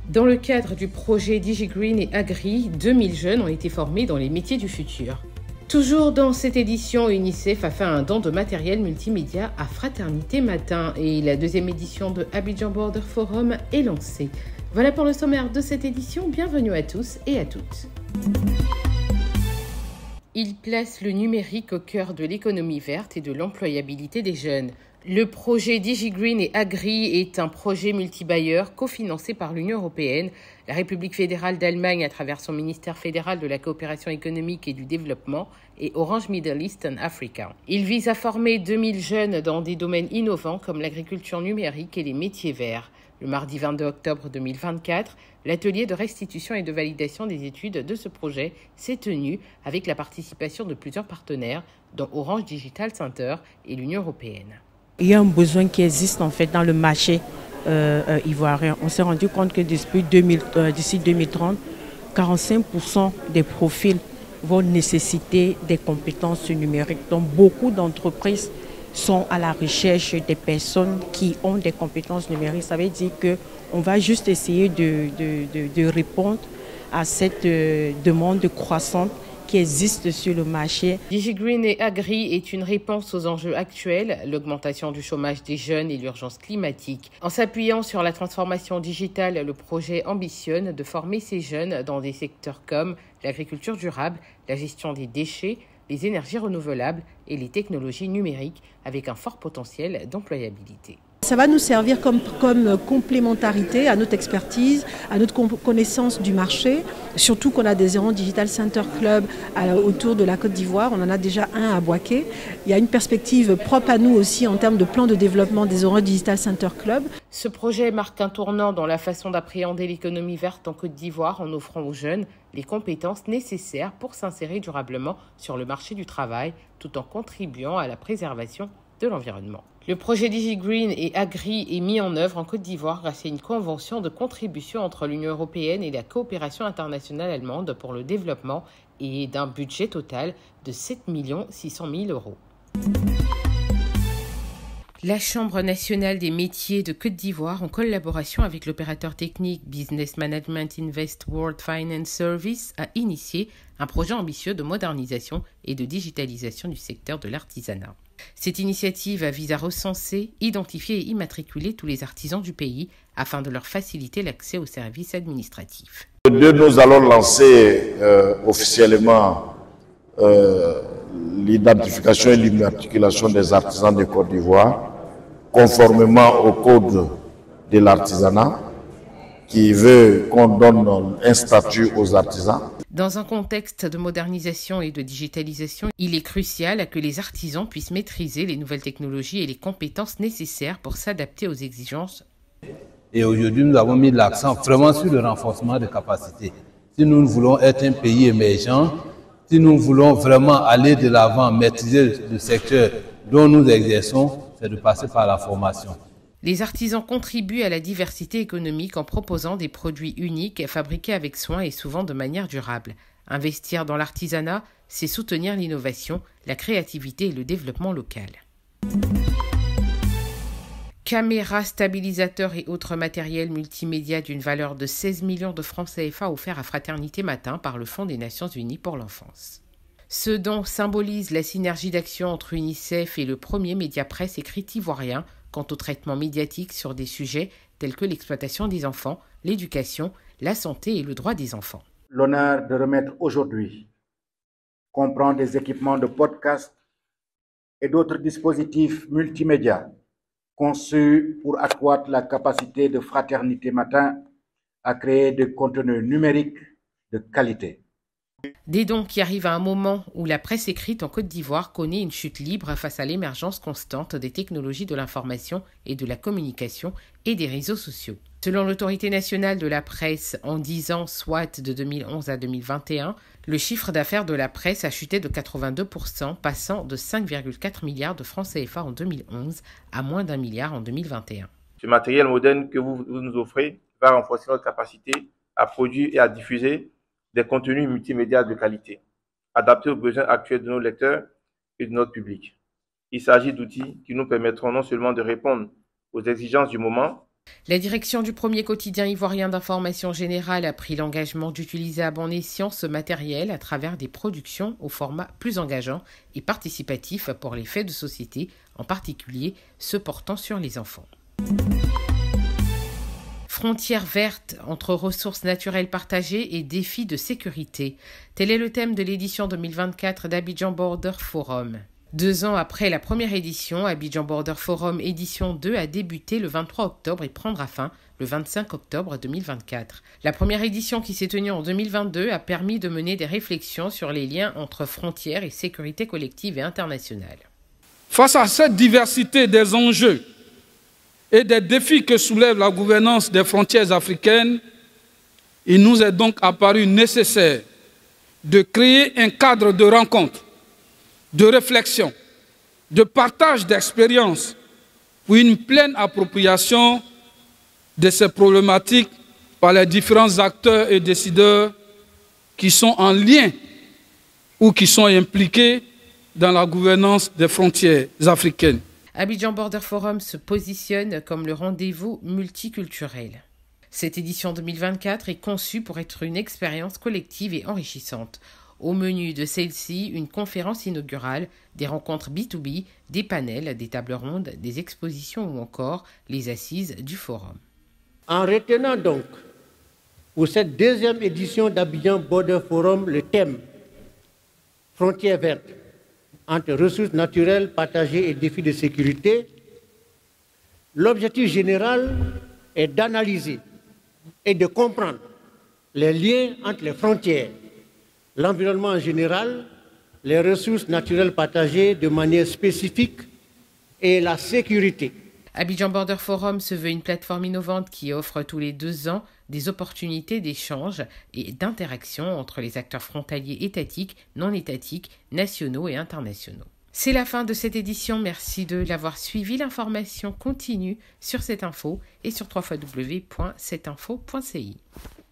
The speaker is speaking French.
Dans le cadre du projet DigiGreen et Agri, 2000 jeunes ont été formés dans les métiers du futur. Toujours dans cette édition, UNICEF a fait un don de matériel multimédia à Fraternité Matin et la deuxième édition de Abidjan Border Forum est lancée. Voilà pour le sommaire de cette édition, bienvenue à tous et à toutes. Il place le numérique au cœur de l'économie verte et de l'employabilité des jeunes. Le projet DigiGreen et Agri est un projet multibailleur cofinancé par l'Union européenne, la République fédérale d'Allemagne à travers son ministère fédéral de la coopération économique et du développement et Orange Middle East and Africa. Il vise à former 2000 jeunes dans des domaines innovants comme l'agriculture numérique et les métiers verts. Le mardi 22 octobre 2024, l'atelier de restitution et de validation des études de ce projet s'est tenu avec la participation de plusieurs partenaires, dont Orange Digital Center et l'Union européenne. Il y a un besoin qui existe en fait dans le marché ivoirien. On s'est rendu compte que d'ici 2030, 45% des profils vont nécessiter des compétences numériques. Donc beaucoup d'entreprises sont à la recherche des personnes qui ont des compétences numériques. Ça veut dire qu'on va juste essayer de répondre à cette demande croissante qui existe sur le marché. DigiGreen et Agri est une réponse aux enjeux actuels, l'augmentation du chômage des jeunes et l'urgence climatique. En s'appuyant sur la transformation digitale, le projet ambitionne de former ces jeunes dans des secteurs comme l'agriculture durable, la gestion des déchets, les énergies renouvelables et les technologies numériques avec un fort potentiel d'employabilité. Ça va nous servir comme complémentarité à notre expertise, à notre connaissance du marché, surtout qu'on a des Orange Digital Center Club autour de la Côte d'Ivoire. On en a déjà un à Bouaké. Il y a une perspective propre à nous aussi en termes de plan de développement des Orange Digital Center Club. Ce projet marque un tournant dans la façon d'appréhender l'économie verte en Côte d'Ivoire en offrant aux jeunes les compétences nécessaires pour s'insérer durablement sur le marché du travail tout en contribuant à la préservation de l'environnement. Le projet DigiGreen et Agri est mis en œuvre en Côte d'Ivoire grâce à une convention de contribution entre l'Union européenne et la coopération internationale allemande pour le développement et d'un budget total de 7 600 000 euros. La Chambre nationale des métiers de Côte d'Ivoire, en collaboration avec l'opérateur technique Business Management Invest World Finance Service, a initié un projet ambitieux de modernisation et de digitalisation du secteur de l'artisanat. Cette initiative vise à recenser, identifier et immatriculer tous les artisans du pays afin de leur faciliter l'accès aux services administratifs. Nous allons lancer officiellement l'identification et l'immatriculation des artisans de Côte d'Ivoire conformément au code de l'artisanat qui veut qu'on donne un statut aux artisans. Dans un contexte de modernisation et de digitalisation, il est crucial que les artisans puissent maîtriser les nouvelles technologies et les compétences nécessaires pour s'adapter aux exigences. Et aujourd'hui, nous avons mis l'accent vraiment sur le renforcement des capacités. Si nous voulons être un pays émergent, si nous voulons vraiment aller de l'avant, maîtriser le secteur dont nous exerçons, c'est de passer par la formation. Les artisans contribuent à la diversité économique en proposant des produits uniques fabriqués avec soin et souvent de manière durable. Investir dans l'artisanat, c'est soutenir l'innovation, la créativité et le développement local. Caméras, stabilisateurs et autres matériels multimédia d'une valeur de 16 millions de francs CFA offerts à Fraternité Matin par le Fonds des Nations Unies pour l'enfance. Ce don symbolise la synergie d'action entre UNICEF et le premier média presse écrit ivoirien quant au traitement médiatique sur des sujets tels que l'exploitation des enfants, l'éducation, la santé et le droit des enfants. L'honneur de remettre aujourd'hui comprend des équipements de podcast et d'autres dispositifs multimédia conçus pour accroître la capacité de Fraternité Matin à créer des contenus numériques de qualité. Des dons qui arrivent à un moment où la presse écrite en Côte d'Ivoire connaît une chute libre face à l'émergence constante des technologies de l'information et de la communication et des réseaux sociaux. Selon l'autorité nationale de la presse, en 10 ans, soit de 2011 à 2021, le chiffre d'affaires de la presse a chuté de 82%, passant de 5,4 milliards de francs CFA en 2011 à moins d'1 milliard en 2021. Ce matériel moderne que vous nous offrez va renforcer notre capacité à produire et à diffuser des contenus multimédia de qualité, adaptés aux besoins actuels de nos lecteurs et de notre public. Il s'agit d'outils qui nous permettront non seulement de répondre aux exigences du moment, La direction du premier quotidien ivoirien d'information générale a pris l'engagement d'utiliser à bon escient ce matériel à travers des productions au format plus engageant et participatif pour les faits de société, en particulier ceux portant sur les enfants. Frontières vertes entre ressources naturelles partagées et défis de sécurité. Tel est le thème de l'édition 2024 d'Abidjan Border Forum. 2 ans après la première édition, Abidjan Border Forum édition 2 a débuté le 23 octobre et prendra fin le 25 octobre 2024. La première édition qui s'est tenue en 2022 a permis de mener des réflexions sur les liens entre frontières et sécurité collective et internationale. Face à cette diversité des enjeux et des défis que soulève la gouvernance des frontières africaines, il nous est donc apparu nécessaire de créer un cadre de rencontre, de réflexion, de partage d'expériences pour une pleine appropriation de ces problématiques par les différents acteurs et décideurs qui sont en lien ou qui sont impliqués dans la gouvernance des frontières africaines. Abidjan Border Forum se positionne comme le rendez-vous multiculturel. Cette édition 2024 est conçue pour être une expérience collective et enrichissante. Au menu de celle-ci, une conférence inaugurale, des rencontres B2B, des panels, des tables rondes, des expositions ou encore les assises du forum. En retenant donc pour cette 2e édition d'Abidjan Border Forum le thème « Frontières vertes entre ressources naturelles partagées et défis de sécurité », l'objectif général est d'analyser et de comprendre les liens entre les frontières, l'environnement en général, les ressources naturelles partagées de manière spécifique et la sécurité. Abidjan Border Forum se veut une plateforme innovante qui offre tous les 2 ans des opportunités d'échange et d'interaction entre les acteurs frontaliers étatiques, non étatiques, nationaux et internationaux. C'est la fin de cette édition. Merci de l'avoir suivi. L'information continue sur cette info et sur www.cetinfo.ci.